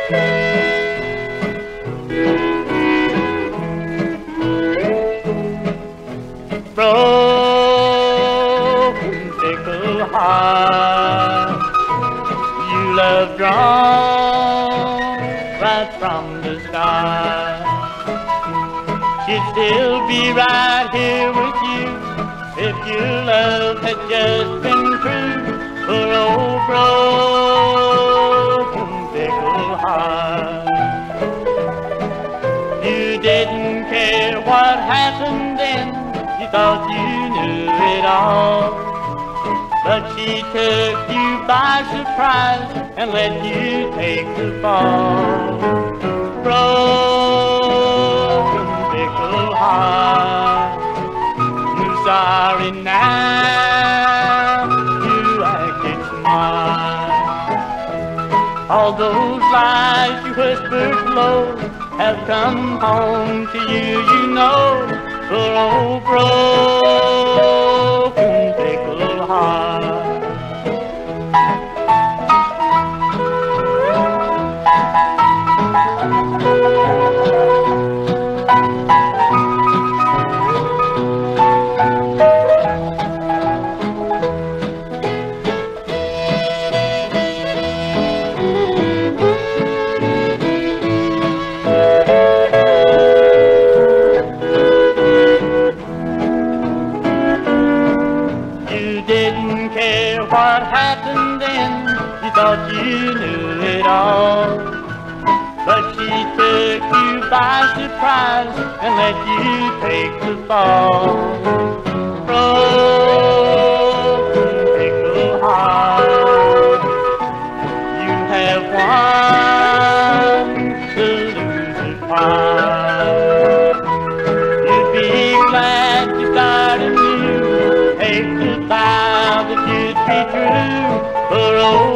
Broken, fickle heart, you love drawn right from the sky. She'd still be right here with you if your love had just been true. For old broken, fickle heart, you didn't care what happened then. You thought you knew it all, but she took you by surprise and let you take the fall. Broken, fickle heart, you're sorry now, you acted smart. All those lies you whispered low have come home to you, you know. For old broken, fickle heart. Didn't care what happened then, you thought you knew it all, but she took you by surprise and let you take the fall. Broken, fickle heart, you have won the loser's part. You'd be glad you started new, take the vow that you'd be true. For old